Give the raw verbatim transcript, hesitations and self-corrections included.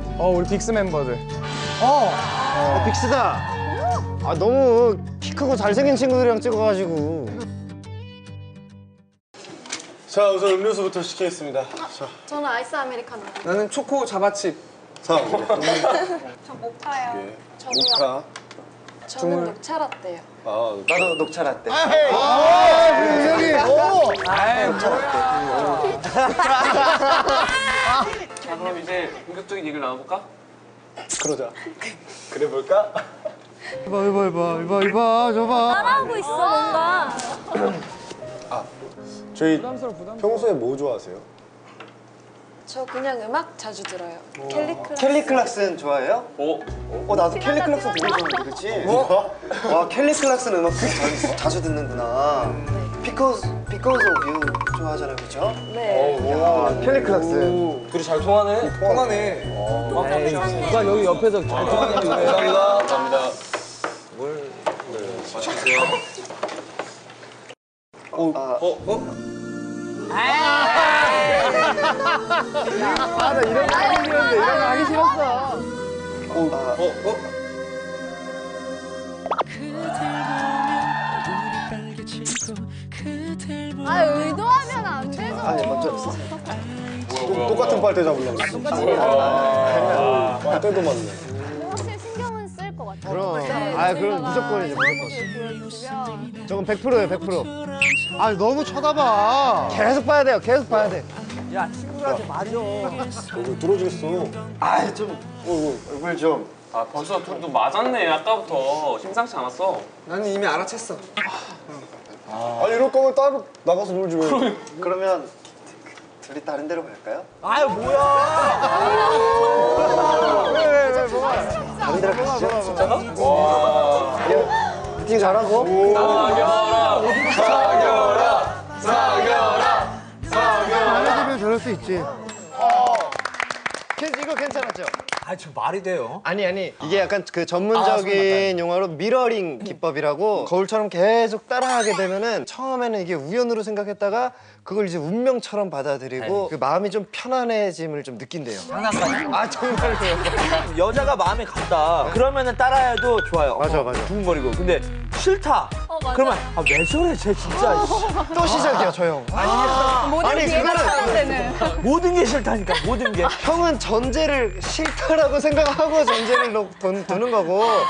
어, 우리 빅스 멤버들. 어, 어 빅스다. 아 너무 키 크고 잘생긴 친구들이랑 찍어가지고. 자, 우선 음료수부터 시키겠습니다. 자, 저는 아이스 아메리카노. 나는 초코 자바칩. 자, 우리 저 모카요. 예. 저도요. 모카. 저는 녹차 라떼요. 아, 나도 녹차 라떼. 아, 우리 우석이. 오. 자, 그럼 이제 본격적인 얘기를 나눠볼까? 그러자. 그래 볼까? 이봐 이봐 이봐 이봐 이봐 저봐. 따라하고 있어 뭔가. 저희 부담스러워, 부담스러워. 평소에 뭐 좋아하세요? 저 그냥 음악 자주 들어요. 켈리 클락. 켈리 클락슨 좋아해요? 오, 어 나도 켈리 클락슨 되게 좋아하는데 그치? 어? 와 켈리 클락슨 음악 되게 자주, 자주 듣는구나. Because, because of you 좋아하잖아요 그쵸? 네. 야, 켈리 클락슨. 둘이 잘 통하네. 통하네. 누가 여기 옆에서 잘 통하는 줄 감사합니다. 감사합니다. 뭘? 네, 맛있게 드세요. 어, 아, 어? 어? 아, 나 이런 거 하기 싫었는데, 이런 거 하기 싫었어. 어, 아, 어? 어? 아 의도하면 안 되죠. 아니, 먼저. 뭐야, 똑같은 빨대 잡으려고. 아, 빨대도 맞네. 확실히 신경은 쓸 것 같아요. 그럼. 네, 아, 그럼 저희가 무조건이지, 그런 무조건. 모습을 보여주면 저건 백 퍼센트예요, 백 퍼센트. 아, 너무 쳐다봐. 계속 봐야 돼요, 계속 봐야 돼. 얼굴 뚫어지겠어. 아, 좀. 어, 얼굴 좀. 아, 벌써 둘도 맞았네. 아까부터 심상치 않았어. 나는 이미 알아챘어. 아, 이럴 거면 따로 나가서 놀지 왜? 그러면 둘이 다른 데로 갈까요? 아유, 뭐야. 왜왜왜 뭐가? 다른 데로 가시죠. 진짜로? 와. 미팅 잘하고. 사겨라! 사겨라! 사겨라! 사겨라! 안 해주면 저럴 수 있지. 괜- 이거 괜찮았죠? 아, 저 말이 돼요? 아니 아니 이게 약간 그 전문적인 용어로 미러링 기법이라고 거울처럼 계속 따라하게 되면은 처음에는 이게 우연으로 생각했다가 그걸 이제 운명처럼 받아들이고 그 마음이 좀 편안해짐을 좀 느낀대요. 장난감이. 아 정말로요? 여자가 마음에 갔다. 그러면은 따라해도 좋아요. 맞아, 맞아. 두근거리고. 근데 싫다. 어, 맞아. 그러면 아, 왜 저래 쟤 진짜. 또 시작이야 저 형. 모든 아니, 기회가 그거는- 차단되는. 모든 게 싫다니까. 모든 게. 형은 전제를 싫다라고 생각하고 전제를 놓- 돈- 두는 거고